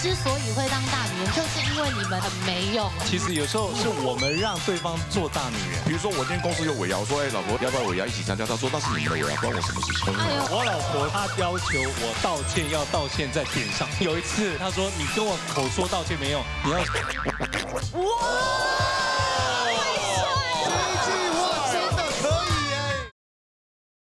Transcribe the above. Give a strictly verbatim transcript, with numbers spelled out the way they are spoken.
之所以会当大女人，就是因为你们很没用。 其实有时候是我们让对方做大女人。 比如说我今天公司有尾牙，我说哎老婆要不要尾牙一起参加？她说那是你们的尾牙，关我什么事情？ 我老婆她要求我道歉，要道歉在点上。有一次她说你跟我口说道歉没用，你要。哇！